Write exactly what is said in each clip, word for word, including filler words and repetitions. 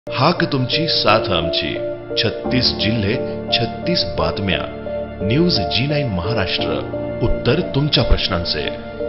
हाक तुमची साथ आमची छत्तीस जिल्हे छत्तीस बातम्या न्यूज जी नाईन महाराष्ट्र उत्तर तुमच्या प्रश्नांचे।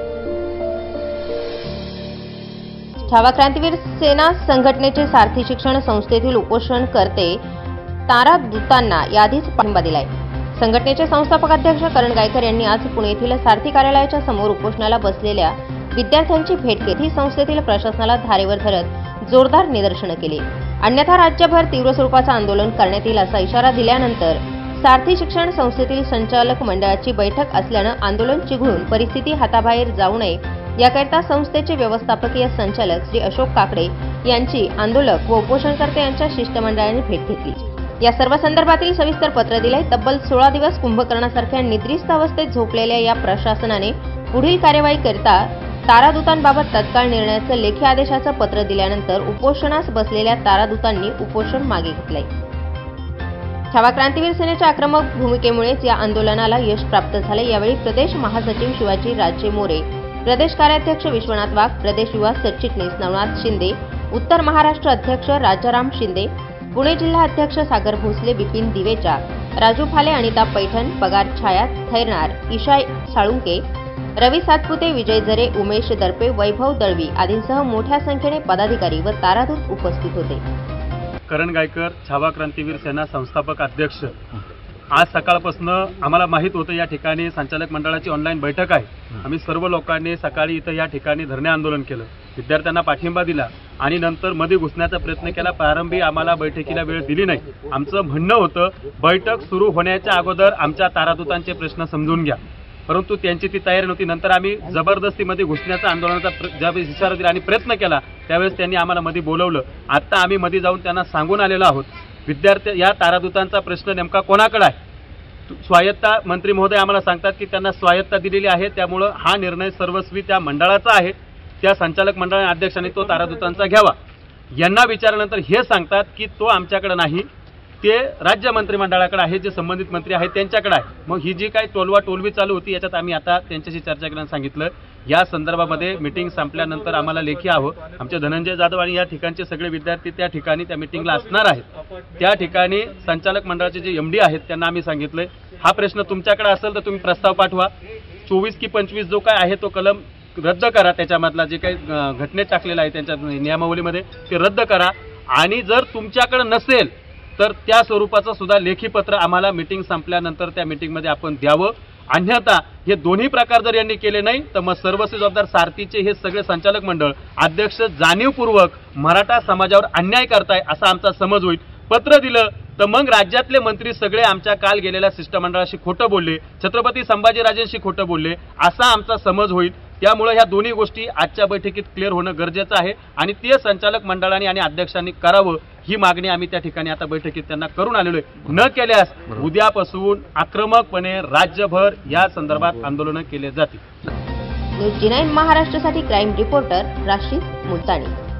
छावा क्रांतीवीर सेना संघटनेचे सारथी शिक्षण संस्थेतील उपोषण करते तारा दूतांना याधीच पाठिंबा दिलाय। संघटनेचे संस्थापक अध्यक्ष करण गायकर यांनी आज पुणे येथील सारथी कार्यालयाच्या समोर उपोषणाला बसलेल्या विद्यार्थ्यांची भेट घेत ही संस्थेतील प्रशासनाला धारेवर धरत जोरदार निदर्शने केली। अन्यथा राज्यभर तीव्र स्वरूपाचे आंदोलन करण्यात येईल असा इशारा दिल्यानंतर सारथी शिक्षण संस्थेतील संचालक मंडळाची बैठक असल्याने आंदोलन चिघळून परिस्थिती हाताबाहेर जाऊ नये याकरिता संस्थेचे व्यवस्थापकीय संचालक श्री अशोक काकडे यांची आंदोलक व उपोषणकर्ते यांच्या शिष्टमंडळाने भेट घेतली। या सर्व संदर्भातील सविस्तर पत्र दिले। तब्बल सोळा दिवस कुंभकर्णासारख्या निद्रिस्त अवस्थेत झोपलेल्या या प्रशासनाने पुढील कार्यवाही करता तारादूतांबाबत तत्काळ निर्णयाचे लेखी आदेशाचे पत्र दिल्यानंतर उपोषणास बसलेल्या तारादूतांनी उपोषण मागे घेतले। छावा क्रांतीवीर सेनेच्या आक्रमक भूमिकेमुळेच या आंदोलनाला यश प्राप्त झाले। यावेळी प्रदेश महासचिव शिवाजी राजे मोरे, प्रदेश कार्याध्यक्ष विश्वनाथ वाघ, प्रदेश युवा सरचिटणीस नवनाथ शिंदे, उत्तर महाराष्ट्र अध्यक्ष राजाराम शिंदे, पुणे जिल्हा अध्यक्ष सागर भोसले, बिपिन दिवेचा, राजू फाले, अनिता पैठण, पगार छाया थैरणार, ईशा साळुंके, रवी सातपुते, विजय झरे, उमेश दर्पे, वैभव दळवी आदींसह मोठ्या संख्येने पदाधिकारी व तारादूत उपस्थित होते। करण गायकर, छावा क्रांतीवीर सेना संस्थापक अध्यक्ष। आज सकाळपासून आम्हाला माहित होतं या ठिकाणी संचालक मंडळाची ऑनलाईन बैठक आहे। आम्ही सर्व लोकांनी सकाळी इथं या ठिकाणी धरणे आंदोलन केलं, विद्यार्थ्यांना पाठिंबा दिला आणि नंतर मध्ये घुसण्याचा प्रयत्न केला। प्रारंभी आम्हाला बैठकीला वेळ दिली नाही। आमचं म्हणणं होतं बैठक सुरू होण्याच्या अगोदर आमच्या तारादूतांचे प्रश्न समजून घ्या, परंतु त्यांची ती तयारी नव्हती। नंतर आम्ही जबरदस्तीमध्ये घुसण्याचा आंदोलनाचा ज्यावेळेस इशारा दिला आणि प्रयत्न केला त्यावेळेस त्यांनी आम्हाला मध्ये बोलवलं। आता आम्ही मध्ये जाऊन त्यांना सांगून आलेलो आहोत विद्यार्थी या तारादूतांचा प्रश्न नेमका कोणाकडे आहे। स्वायत्ता मंत्री महोदय आम्हाला सांगतात की त्यांना स्वायत्ता दिलेली आहे, त्यामुळे हा निर्णय सर्वस्वी त्या मंडळाचा आहे, त्या संचालक मंडळाने अध्यक्षांनी तो तारादूतांचा घ्यावा। यांना विचारल्यानंतर हे सांगतात की तो आमच्याकडे नाही, ते राज्य मंत्रिमंडळाकडे आहे, जे संबंधित मंत्री आहेत त्यांच्याकडे आहे। मग ही जी काही टोलवा टोलवी चालू होती याच्यात आम्ही आता त्यांच्याशी चर्चा केल्यानं सांगितलं या संदर्भामध्ये मीटिंग संपल्यानंतर आम्हाला लेखी हवं। आमचे धनंजय जाधव आणि या ठिकाणचे सगळे विद्यार्थी त्या ठिकाणी त्या मीटिंगला असणार आहेत। त्या ठिकाणी संचालक मंडळाचे जे एमडी आहेत त्यांना आम्ही सांगितलंय हा प्रश्न तुमच्याकडे असेल तर तुम्ही प्रस्ताव पाठवा। चोवीस की पंचवीस जो काय आहे तो कलम रद्द करा, त्याच्यामधला जे काही घटनेत टाकलेला आहे त्यांच्या नियमावलीमध्ये ते रद्द करा आणि जर तुमच्याकडे नसेल तर त्या स्वरूपाचं सुद्धा लेखी पत्र आम्हाला मीटिंग संपल्यानंतर त्या मीटिंगमध्ये आपण द्यावं। अन्यथा हे दोन्ही प्रकार जर यांनी केले नाही तर मग सर्वस्वी जबाबदार सारथीचे हे सगळे संचालक मंडळ अध्यक्ष जाणीवपूर्वक मराठा समाजावर अन्याय करताय असा आमचा समज होईल। पत्र दिलं तर मग राज्यातले मंत्री सगळे आमच्या काल गेलेल्या शिष्टमंडळाशी खोटं बोलले, छत्रपती संभाजीराजेंशी खोटं बोलले असा आमचा समज होईल। त्यामुळे ह्या दोन्ही गोष्टी आजच्या बैठकीत क्लिअर होणं गरजेचं आहे आणि ते संचालक मंडळाने आणि अध्यक्षांनी करावं ही मागणी आम्ही त्या ठिकाणी आता बैठकीत त्यांना करून आलेलो आहे। न केल्यास उद्यापासून आक्रमकपणे राज्यभर या संदर्भात आंदोलन केले जातील। न्यूज जी नाईन महाराष्ट्रासाठी क्राईम रिपोर्टर राशीद मुलतानी।